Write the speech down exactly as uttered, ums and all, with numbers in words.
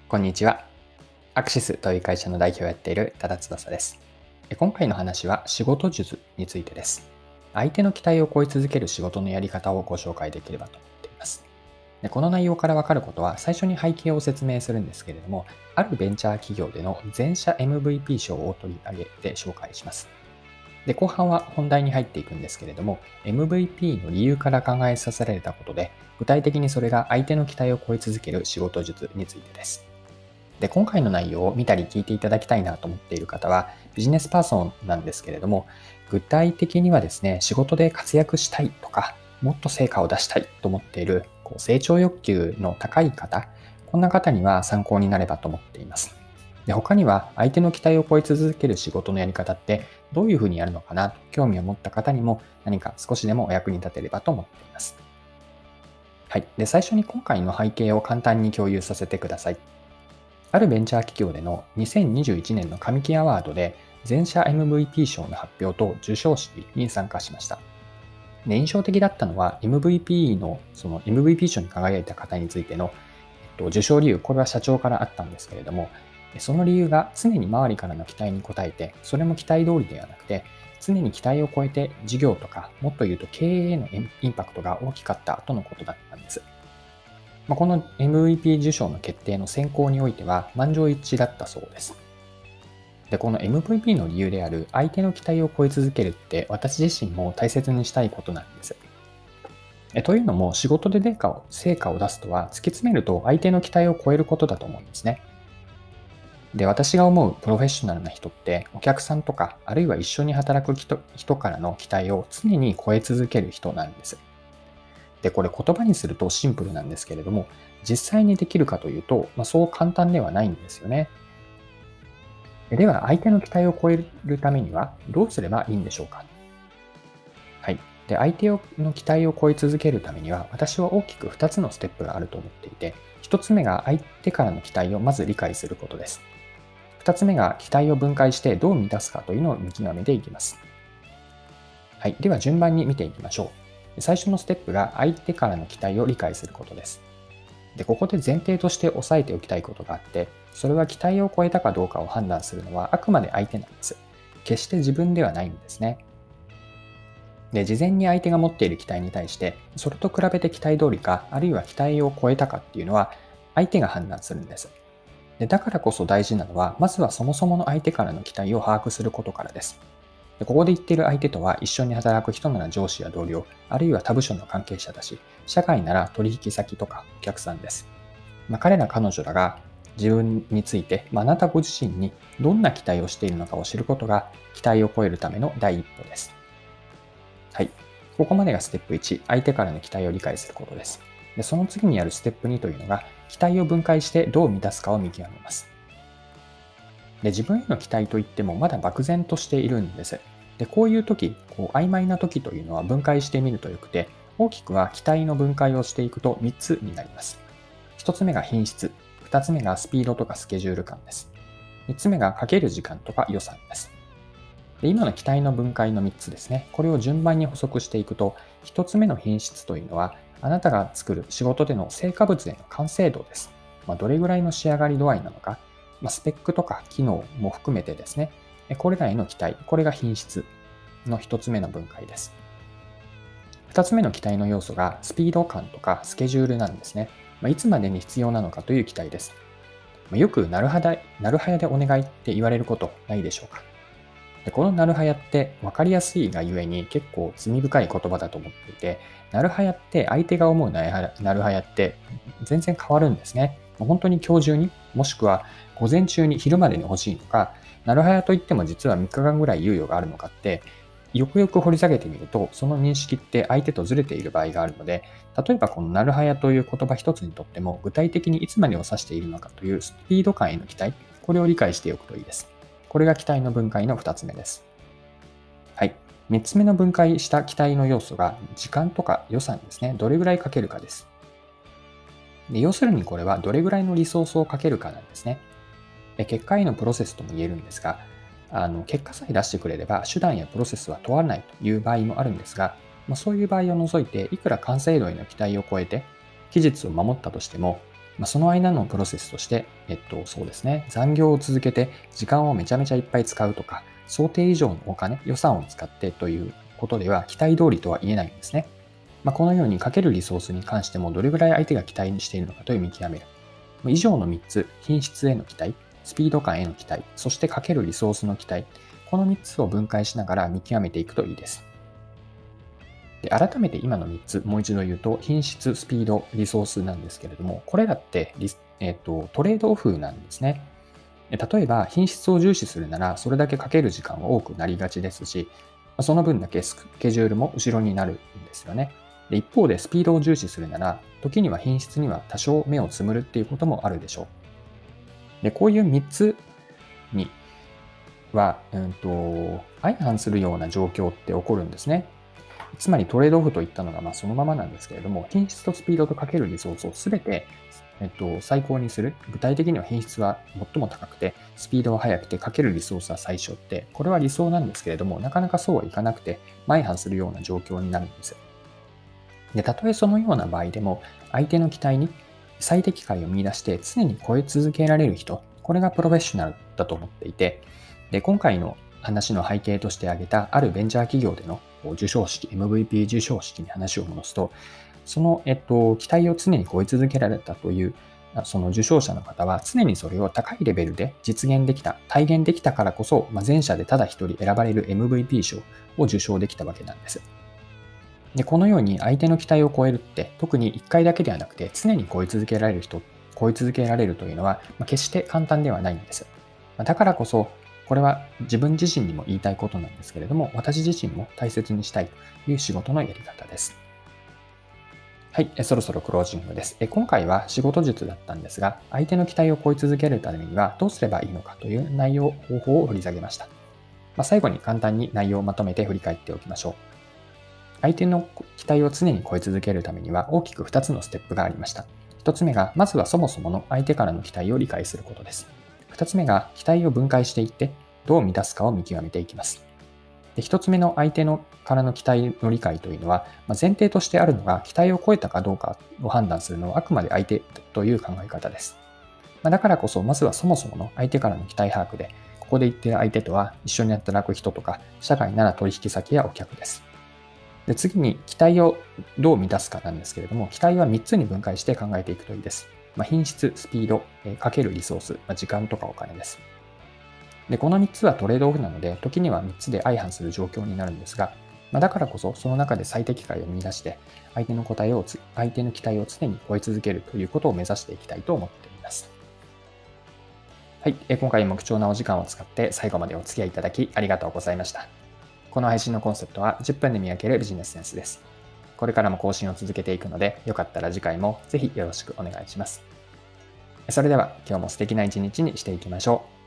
こんにちは。アクシスという会社の代表をやっている多田翼です。今回の話は仕事術についてです。相手の期待を超え続ける仕事のやり方をご紹介できればと思っています。でこの内容からわかることは、最初に背景を説明するんですけれども、あるベンチャー企業での全社 エムブイピー 賞を取り上げて紹介します。で後半は本題に入っていくんですけれども、 エムブイピー の理由から考えさせられたことで、具体的にそれが相手の期待を超え続ける仕事術についてです。で今回の内容を見たり聞いていただきたいなと思っている方はビジネスパーソンなんですけれども、具体的にはですね、仕事で活躍したいとか、もっと成果を出したいと思っているこう成長欲求の高い方、こんな方には参考になればと思っています。で他には相手の期待を超え続ける仕事のやり方ってどういうふうにやるのかなと興味を持った方にも何か少しでもお役に立てればと思っています。はい。で最初に今回の背景を簡単に共有させてください。あるベンチャー企業でのにせんにじゅういちねんの上期アワードで全社 エムブイピー 賞の発表と授賞式に参加しました。で印象的だったのは エムブイピー のその エムブイピー 賞に輝いた方についての、えっと、受賞理由、これは社長からあったんですけれども、その理由が常に周りからの期待に応えて、それも期待通りではなくて、常に期待を超えて事業とか、もっと言うと経営へのインパクトが大きかったとのことだったんです。この エムブイピー 受賞の決定の選考においては満場一致だったそうです。で、この エムブイピー の理由である相手の期待を超え続けるって私自身も大切にしたいことなんです。えというのも仕事で成果を成果を出すとは突き詰めると相手の期待を超えることだと思うんですね。で、私が思うプロフェッショナルな人ってお客さんとかあるいは一緒に働く人、人からの期待を常に超え続ける人なんです。で、これ言葉にするとシンプルなんですけれども、実際にできるかというと、まあ、そう簡単ではないんですよね。では、相手の期待を超えるためにはどうすればいいんでしょうか。はい。で、相手の期待を超え続けるためには、私は大きくふたつのステップがあると思っていて、ひとつめが相手からの期待をまず理解することです。ふたつめが期待を分解してどう満たすかというのを見極めていきます。はい。では、順番に見ていきましょう。最初のステップが相手からの期待を理解することです。で、ここで前提として押さえておきたいことがあって、それは期待を超えたかどうかを判断するのはあくまで相手なんです。決して自分ではないんですね。で、事前に相手が持っている期待に対して、それと比べて期待通りか、あるいは期待を超えたかっていうのは相手が判断するんです。で、だからこそ大事なのは、まずはそもそもの相手からの期待を把握することからです。でここで言っている相手とは、一緒に働く人なら上司や同僚、あるいは他部署の関係者だし、社外なら取引先とかお客さんです。まあ、彼ら彼女らが自分について、まあ、あなたご自身にどんな期待をしているのかを知ることが、期待を超えるための第一歩です。はい。ここまでがステップいち、相手からの期待を理解することです。でその次にやるステップにというのが、期待を分解してどう満たすかを見極めます。で自分への期待といってもまだ漠然としているんです。でこういう時、こう曖昧な時というのは分解してみるとよくて、大きくは期待の分解をしていくとみっつになります。ひとつめが品質、ふたつめがスピードとかスケジュール感です。みっつめがかける時間とか予算です。で今の期待の分解のみっつですね。これを順番に補足していくと、ひとつめの品質というのは、あなたが作る仕事での成果物への完成度です。まあ、どれぐらいの仕上がり度合いなのか、まあ、スペックとか機能も含めてですね、これらへの期待、これが品質のひとつめの分解です。ふたつめの期待の要素がスピード感とかスケジュールなんですね。まあ、いつまでに必要なのかという期待です。まあ、よくなるはや、なるはやでお願いって言われることないでしょうか。でこのなるはやって分かりやすいがゆえに結構罪深い言葉だと思っていて、なるはやって相手が思うなるはやって全然変わるんですね。本当に今日中に、もしくは午前中に昼までに欲しいのか、なるはやといっても実はみっかかんぐらい猶予があるのかって、よくよく掘り下げてみると、その認識って相手とずれている場合があるので、例えばこのなるはやという言葉一つにとっても、具体的にいつまでを指しているのかというスピード感への期待、これを理解しておくといいです。これが期待の分解のふたつめです。はい。みっつめの分解した期待の要素が時間とか予算ですね。どれぐらいかけるかです。で要するにこれはどれぐらいのリソースをかけるかなんですね。結果へのプロセスとも言えるんですが、あの結果さえ出してくれれば手段やプロセスは問わないという場合もあるんですが、まあ、そういう場合を除いていくら完成度への期待を超えて期日を守ったとしても、 まあ、その間のプロセスとして、えっと、そうですね、残業を続けて時間をめちゃめちゃいっぱい使うとか、想定以上のお金、予算を使ってということでは期待通りとは言えないんですね。まあ、このようにかけるリソースに関してもどれぐらい相手が期待しているのかという見極める。以上のみっつ、品質への期待、スピード感への期待、そしてかけるリソースの期待、このみっつを分解しながら見極めていくといいです。で、改めて今のみっつ、もう一度言うと、品質、スピード、リソースなんですけれども、これらってリス、えーと、トレードオフなんですね。例えば、品質を重視するなら、それだけかける時間は多くなりがちですし、その分だけスケジュールも後ろになるんですよね。で、一方で、スピードを重視するなら、時には品質には多少目をつむるっていうこともあるでしょう。で、こういうみっつには、うんと、相反するような状況って起こるんですね。つまりトレードオフといったのがまあそのままなんですけれども、品質とスピードとかけるリソースをすべて、えっと、最高にする。具体的には品質は最も高くて、スピードは速くて、かけるリソースは最小って、これは理想なんですけれども、なかなかそうはいかなくて、相反するような状況になるんです。で、たとえそのような場合でも、相手の期待に最適解を見出して常に超え続けられる人、これがプロフェッショナルだと思っていて、で、今回の話の背景として挙げたあるベンチャー企業での授賞式、エムブイピー 授賞式に話を戻すと、その、えっと、期待を常に超え続けられたという、その受賞者の方は常にそれを高いレベルで実現できた、体現できたからこそ、まあ、全社でただ一人選ばれる エムブイピー 賞を受賞できたわけなんです。で、このように相手の期待を超えるって、特にいっかいだけではなくて常に超え続けられる人、超え続けられるというのは、まあ、決して簡単ではないんです。だからこそ、これは自分自身にも言いたいことなんですけれども、私自身も大切にしたいという仕事のやり方です。はい、そろそろクロージングです。今回は仕事術だったんですが、相手の期待を超え続けるためにはどうすればいいのかという内容、方法を掘り下げました。まあ、最後に簡単に内容をまとめて振り返っておきましょう。相手の期待を常に超え続けるためには大きくふたつのステップがありました。ひとつめが、まずはそもそもの相手からの期待を理解することです。ふたつめが、期待を分解していって、どう満たすかを見極めていきます。で、ひとつめの相手のからの期待の理解というのは、まあ、前提としてあるのが、期待を超えたかどうかを判断するのはあくまで相手という考え方です。まあ、だからこそ、まずはそもそもの相手からの期待把握で、ここで言っている相手とは一緒に働く人とか、社外なら取引先やお客です。で、次に期待をどう満たすかなんですけれども、期待はみっつに分解して考えていくといいです。まあ、品質、スピード、かけるリソース、まあ、時間とかお金です。で、このみっつはトレードオフなので、時にはみっつで相反する状況になるんですが、まあ、だからこそその中で最適解を見出して、相手の答えをつ、相手の期待を常に超え続けるということを目指していきたいと思っています。はい、今回も貴重なお時間を使って最後までお付き合いいただきありがとうございました。この配信のコンセプトはじゅっぷんで見分けるビジネスセンスです。これからも更新を続けていくので、よかったら次回もぜひよろしくお願いします。それでは今日も素敵な一日にしていきましょう。